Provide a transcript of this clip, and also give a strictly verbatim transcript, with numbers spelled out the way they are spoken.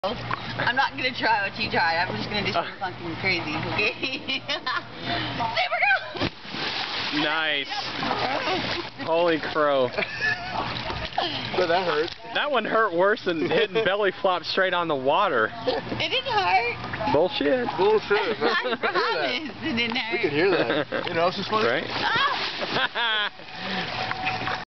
I'm not gonna try what you tried. I'm just gonna do something fucking crazy, okay? Supergirl! Nice. Holy crow. So that hurt. That one hurt worse than hitting belly flop straight on the water. It didn't hurt. Bullshit. Bullshit. I promise it didn't hurt. We could hear that. You know, it's just funny. Right? Ah!